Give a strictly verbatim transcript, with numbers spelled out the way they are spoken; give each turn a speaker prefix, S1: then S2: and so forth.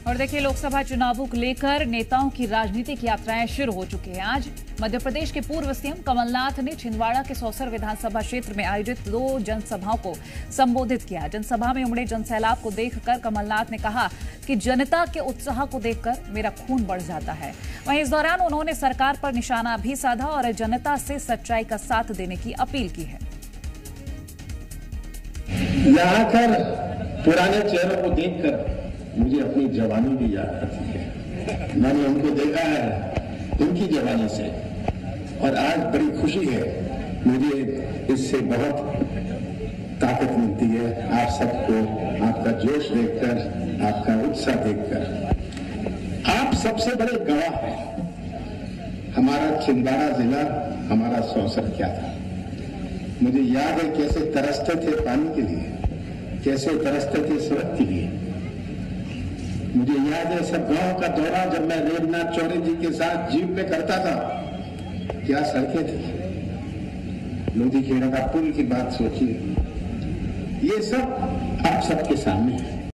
S1: और देखिए, लोकसभा चुनावों को लेकर नेताओं की राजनीतिक यात्राएं शुरू हो चुकी हैं। आज मध्य प्रदेश के पूर्व सीएम कमलनाथ ने छिंदवाड़ा के सौसर विधानसभा क्षेत्र में आयोजित दो जनसभाओं को संबोधित किया। जनसभा में उमड़े जनसैलाब को देखकर कमलनाथ ने कहा कि जनता के उत्साह को देखकर मेरा खून बढ़ जाता है। वहीं इस दौरान उन्होंने सरकार पर निशाना भी साधा और जनता से सच्चाई का साथ देने की अपील की है।
S2: यहाँ कर पुराने चेहरों को देखकर मुझे अपनी जवानी भी याद आती है। मैंने उनको देखा है उनकी जवानी से, और आज बड़ी खुशी है मुझे, इससे बहुत ताकत मिलती है आप सबको, आपका जोश देखकर, आपका उत्साह देखकर। आप सबसे बड़े गवाह हैं। हमारा छिंदवाड़ा जिला, हमारा सौसर क्या था। मुझे याद है कैसे तरसते थे पानी के लिए, कैसे तरसते थे सड़क के लिए। मुझे याद है सब गांव का दौरा जब मैं रेवनाथ चौधरी जी के साथ जीप में करता था, क्या सड़कें थी। लोधी खेड़ा का पुल की बात सोचिए। ये सब आप सबके सामने है।